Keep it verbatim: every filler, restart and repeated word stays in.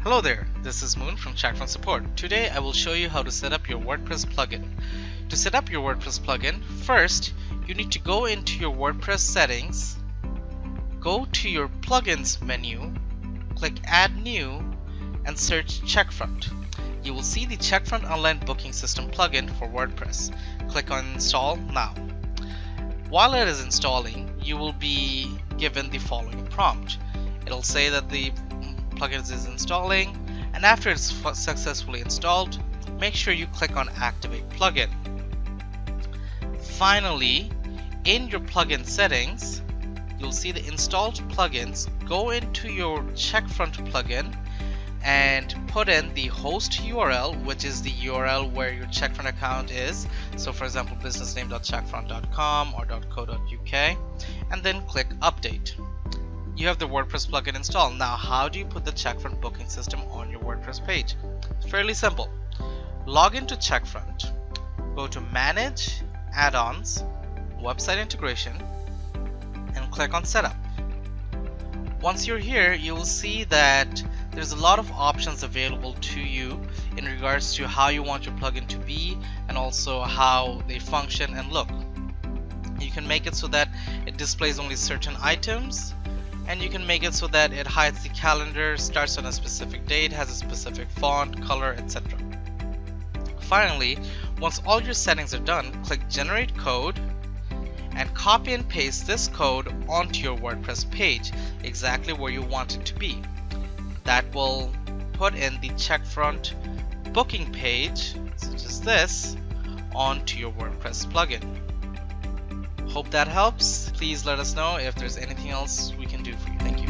Hello there, this is Moon from Checkfront Support. Today I will show you how to set up your WordPress plugin. To set up your WordPress plugin, first you need to go into your WordPress settings, go to your plugins menu, click add new and search Checkfront. You will see the Checkfront Online Booking System plugin for WordPress. Click on install now. While it is installing, you will be given the following prompt. It'll say that the plugin is installing, and after it's successfully installed, make sure you click on activate plugin. Finally, in your plugin settings, you'll see the installed plugins. Go into your Checkfront plugin and put in the host U R L, which is the U R L where your Checkfront account is. So for example, businessname dot checkfront dot com or .co dot U K, and then click update. You have the WordPress plugin installed. Now, how do you put the Checkfront booking system on your WordPress page? It's fairly simple. Log into Checkfront, go to Manage, Add-ons, Website Integration, and click on Setup. Once you're here, you will see that there's a lot of options available to you in regards to how you want your plugin to be and also how they function and look. You can make it so that it displays only certain items, and you can make it so that it hides the calendar, starts on a specific date, has a specific font, color, et cetera. Finally, once all your settings are done, click Generate Code and copy and paste this code onto your WordPress page, exactly where you want it to be. That will put in the Checkfront booking page, such as this, onto your WordPress plugin. Hope that helps. Please let us know if there's anything else we can do for you. Thank you.